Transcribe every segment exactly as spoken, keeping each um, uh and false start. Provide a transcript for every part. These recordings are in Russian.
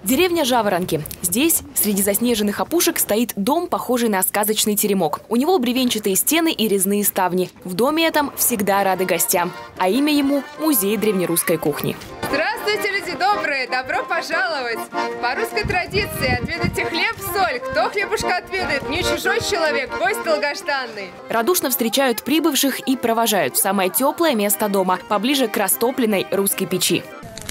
Деревня Жаворонки. Здесь, среди заснеженных опушек, стоит дом, похожий на сказочный теремок. У него бревенчатые стены и резные ставни. В доме этом всегда рады гостям. А имя ему – Музей древнерусской кухни. Здравствуйте, люди добрые! Добро пожаловать! По русской традиции отведайте хлеб, соль. Кто хлебушка отведает? Не чужой человек, гость долгожданный. Радушно встречают прибывших и провожают в самое теплое место дома, поближе к растопленной русской печи.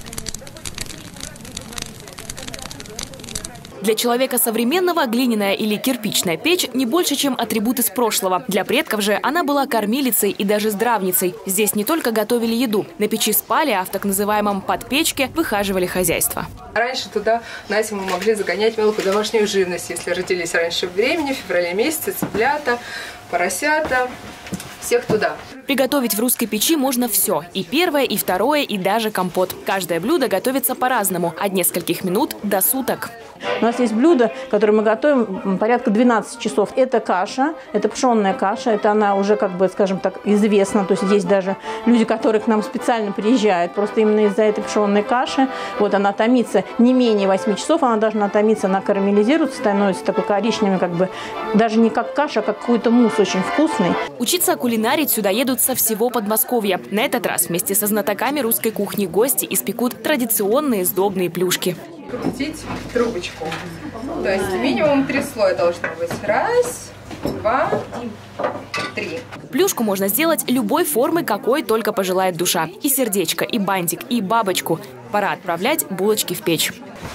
Для человека современного глиняная или кирпичная печь не больше, чем атрибут из прошлого. Для предков же она была кормилицей и даже здравницей. Здесь не только готовили еду. На печи спали, а в так называемом подпечке выхаживали хозяйство. Раньше туда на зиму могли загонять мелкую домашнюю живность, если родились раньше времени, в феврале месяце, цыплята, поросята. Всех туда. Приготовить в русской печи можно все. И первое, и второе, и даже компот. Каждое блюдо готовится по-разному. От нескольких минут до суток. У нас есть блюдо, которое мы готовим порядка двенадцати часов. Это каша, это пшенная каша. Это она уже, как бы, скажем так, известна. То есть есть даже люди, которые к нам специально приезжают. Просто именно из-за этой пшенной каши. Вот она томится не менее восьми часов. Она должна томиться, она карамелизируется, становится такой коричневой, как бы, даже не как каша, а как какой-то мусс очень вкусный. Учиться кулинарить сюда едут со всего Подмосковья. На этот раз вместе со знатоками русской кухни гости испекут традиционные сдобные плюшки. Крутить трубочку. То есть минимум три слоя должно быть. Раз, два, три. Плюшку можно сделать любой формы, какой только пожелает душа. И сердечко, и бантик, и бабочку. Пора отправлять булочки в печь.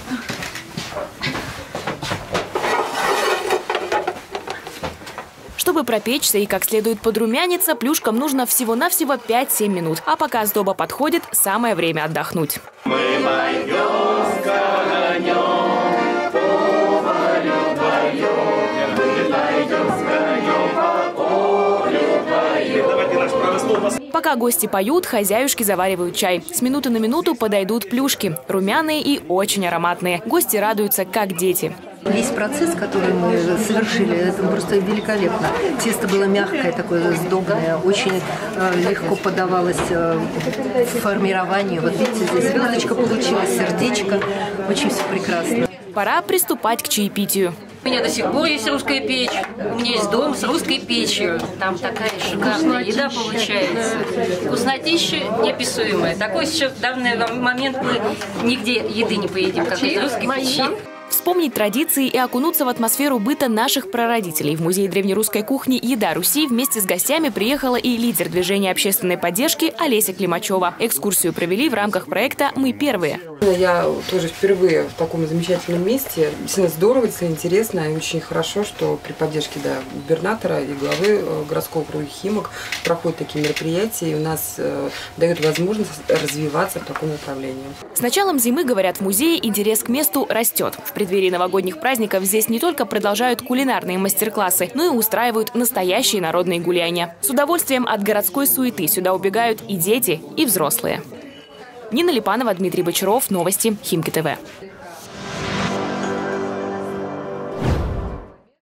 Чтобы пропечься и как следует подрумяниться, плюшкам нужно всего-навсего пять-семь минут. А пока сдоба подходит, самое время отдохнуть. Мы пойдем с конем, по полю вдвоем. Мы пойдем с конем, по полю вдвоем. Пока гости поют, хозяюшки заваривают чай. С минуты на минуту подойдут плюшки. Румяные и очень ароматные. Гости радуются, как дети. Весь процесс, который мы совершили, это просто великолепно. Тесто было мягкое, такое сдобное, очень э, легко подавалось э, формированию. Вот видите, здесь звездочка получилась, сердечко, очень все прекрасно. Пора приступать к чаепитию. У меня до сих пор есть русская печь. У меня есть дом с русской печью. Там такая шикарная еда получается. Вкуснотища неописуемая. Такой сейчас в данный момент мы нигде еды не поедим, как из русской печи. Вспомнить традиции и окунуться в атмосферу быта наших прародителей. В Музей древнерусской кухни «Еда Руси» вместе с гостями приехала и лидер движения общественной поддержки Олеся Климачева. Экскурсию провели в рамках проекта «Мы первые». Я тоже впервые в таком замечательном месте. Действительно здорово, интересно и очень хорошо, что при поддержке да, губернатора и главы городского округа Химок проходят такие мероприятия, и у нас э, дают возможность развиваться в таком направлении. С началом зимы, говорят в музее, интерес к месту растет. В преддверии новогодних праздников здесь не только продолжают кулинарные мастер-классы, но и устраивают настоящие народные гуляния. С удовольствием от городской суеты сюда убегают и дети, и взрослые. Нина Липанова, Дмитрий Бочаров. Новости Химки ТВ.